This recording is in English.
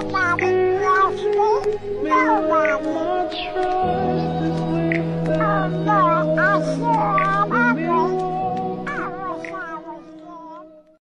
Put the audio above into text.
Nobody loves me. Nobody. Oh, Lord, I sure